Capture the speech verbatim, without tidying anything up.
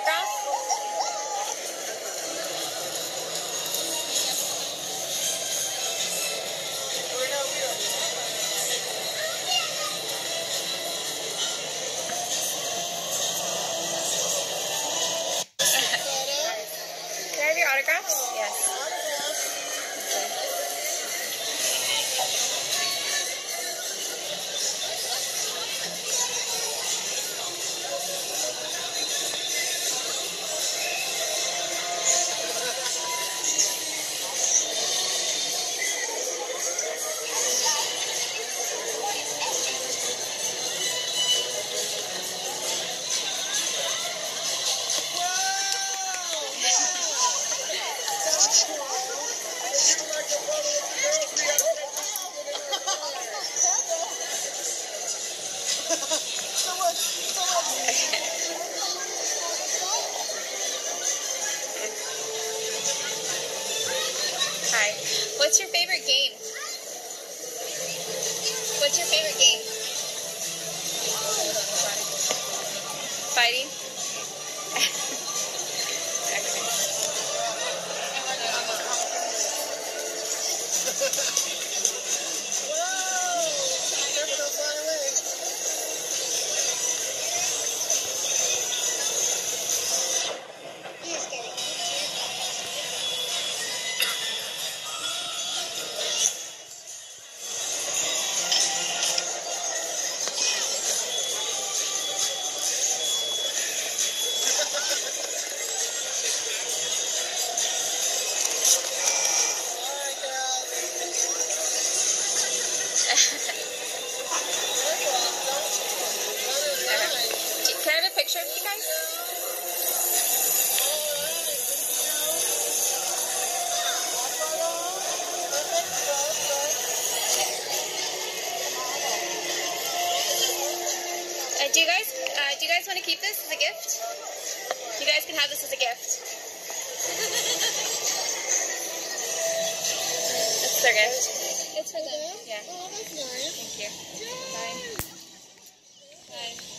autograph? Can I have your autographs? Yes. Hi. What's your favorite game? What's your favorite game? Fighting? Can I have a picture of you guys? Uh, do you guys, uh, do you guys want to keep this as a gift? You guys can have this as a gift. It's their gift. It's for them. Yeah. Oh, that's nice. Thank you. Bye. Bye.